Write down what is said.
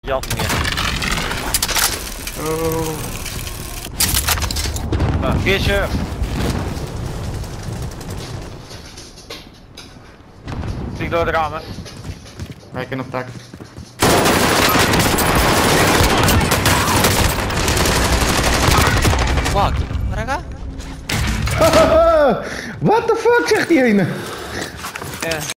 Jattingen. Oh. Kistje. Vlieg door de ramen. Wijken op tak. Fuck. Mereka? What the fuck zegt die ene? Ja.